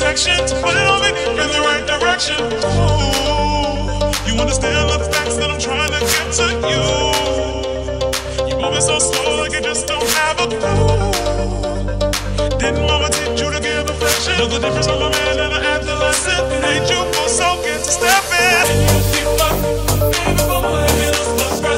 affection to put it on me in the right direction. Ooh, you understand the facts that I'm trying to get to you. You moving so slow like you just don't have a clue. Didn't mama teach you to give affection? Know the difference of a man and an adolescent. Made you feel so good to step in. Baby,